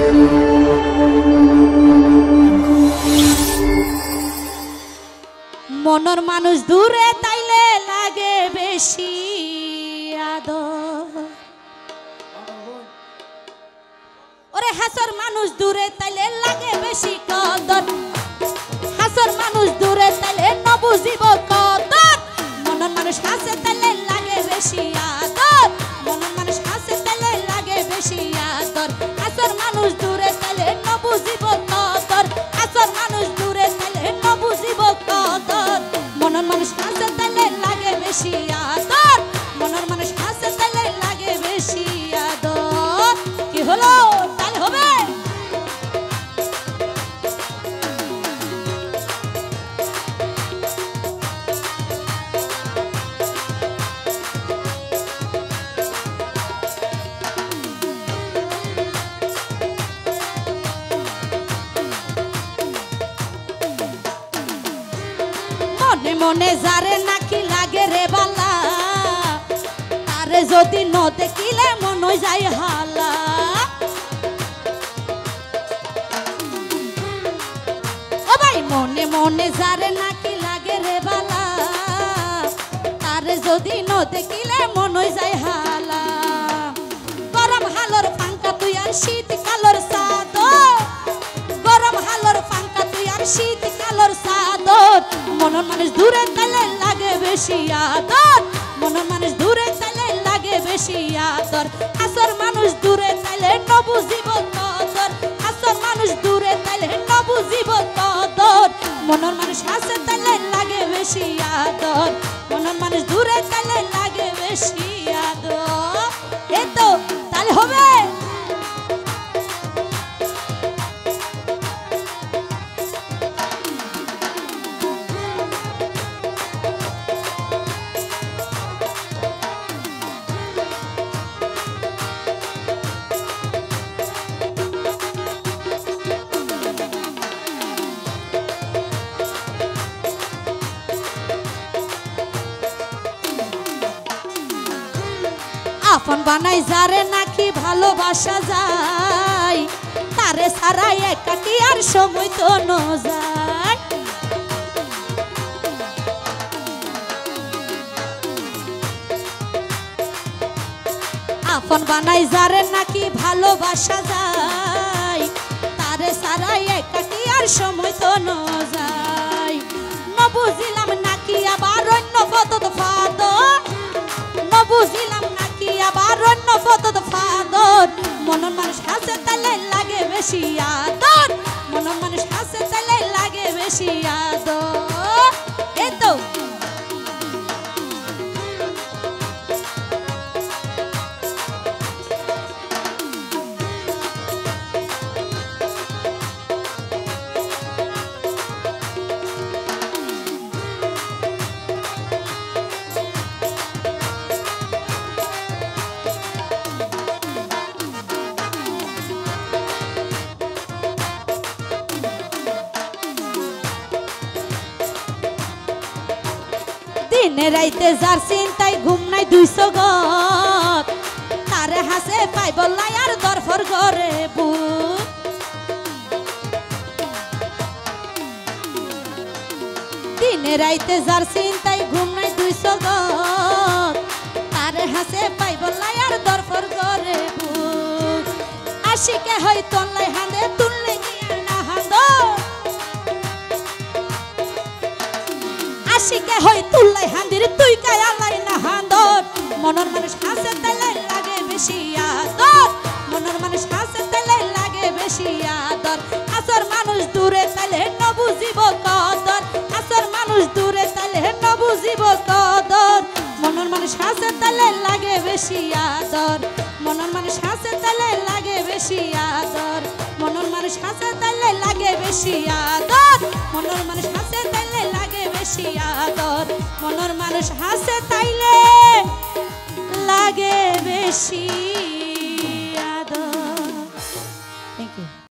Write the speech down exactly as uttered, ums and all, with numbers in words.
মনের মানুষ দূরে তাইলে লাগে বেশি আদর। ওরে হাসর মানুষ দূরে তাইলে লাগে বেশি কদর, হাসর মানুষ দূরে তাইলে নবুঝিব কদর। মনের মানুষ হাসে তাইলে লাগে বেশি আদর, মনের মানুষ হাসে তাইলে লাগে বেশি আদর। হাসর মানুষ দূরে তাইলে নবুঝিব কদর, হাসর মানুষ দূরে তাইলে নবুঝিব কদর। মনের মানুষ হাসে তাইলে লাগে বেশি আদর, মনের মানুষ হাসে তাইলে লাগে বেশি আদর। কি হলো তাই হবে? মনে মনে যারে নাকি লাগে রে বালা, তারে যদি ন দেখিলে মন যায় হালা। ও ভাই মনে মনে যারে নাকি লাগে রে বালা, তারে যদি ন দেখিলে মন যায় হালা। গরম হালর পাঙ্কা তুই আর শীত কালর চাদর, গরম হালর পাঙ্কা তুই আর শীত কালর চাদর। মনের মানুষ দূরে তাইলে লাগে বেশি আদর, মনের মানুষ দূরে তাইলে লাগে বেশি আদর। হাসর মানুষ দূরে তাইলে নবুঝিব কদর, হাসর মানুষ দূরে তাইলে নবুঝিব কদর। মনের মানুষ হাসে তাইলে লাগে বেশি আদর, মনের মানুষ দূরে তাইলে লাগে বেশি আদর। এই তো তাহলে হবে। আপন বানাই যারে নাকি ভালোবাসা যায়, তারে ছাড়া একাকি আর সময় তো ন যায়। আপন বানাই যারে নাকি ভালোবাসা যায়, তারে ছাড়া একাকি আর সময় তো ন যায়। নবুঝিলাম নাকি আবার অন্য পদত ফাদর, নবুঝিলাম নাকি আবার অন্য পদত ফাদর। মনের মানুষ হাসে তাইলে লাগে বেশি আদর, মনের মানুষ হাসে তাইলে লাগে বেশি আদর। এই তো দিনে রাইতে যার চিন্তায় ঘুম নাই দুইশো গত, তারে হাসে পাই বললাই আর দরফর ঘরে বুক। দিনে রাইতে যার চিন্তায় ঘুম নাই দুইশো গত, তারে হাসে পাই বললাই আর দরফর ঘরে বুক। আশিকে হয় তনলাই হাঁদে তুললে গিয়া না হাঁদো, আশিকে হই তুললাই হাঁদির তুই কায় আলাই না হাঁদর। মনের মানুষ হাসে তাইলে লাগে বেশি আদর, মনের মানুষ হাসে তাইলে লাগে বেশি আদর। হাসর মানুষ দূরে তাইলে নবুঝিব কদর, হাসর মানুষ দূরে তাইলে নবুঝিব কদর। মনের মানুষ হাসে তাইলে লাগে বেশি আদর, মনের মানুষ হাসে তাইলে লাগে বেশি আদর। মনের মানুষ হাসে তাইলে লাগে বেশি আদর, মনের মানুষ হাসে তাইলে লাগে বেশি আদর। মনের মানুষ হাসে তাইলে লাগে বেশি